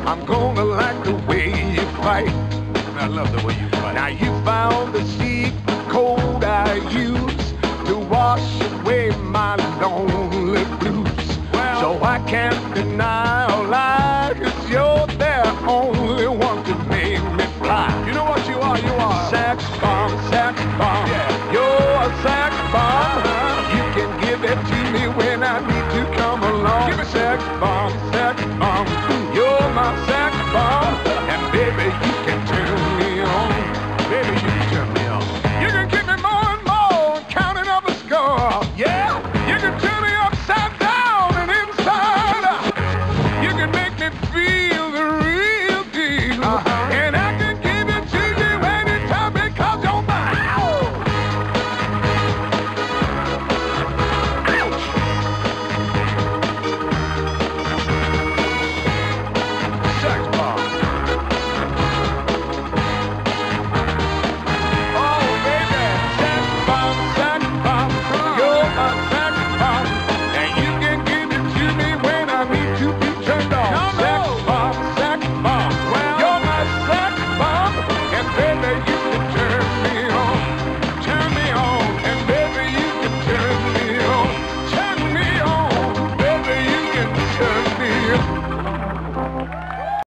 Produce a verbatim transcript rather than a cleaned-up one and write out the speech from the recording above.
I'm gonna like the way you fight. I love the way you fight. Now you found the secret code I use to wash away my lonely blues. Well, so I can't deny or lie, 'cause you're the only one to make me fly. You know what you are? You are Sax bomb, sax bomb. Yeah. You're a sax bomb. Uh-huh. You can give it to me when I need to come along. Give it to sax bomb, sax bomb. You're my sax bomb. And baby, you can turn me on. Baby, you can turn me on. You can keep me more and more, counting up a score. Yeah? You can turn me upside down and inside out. You can make me feel the real deal. Uh-huh. And I can give it to you anytime because you're mine. Ouch! Sax bomb. Oh, baby, sax bomb, sax bomb. You're my sax bomb. And you can give it to me when I need to be turned on. No, no. Sax bomb, sax bomb.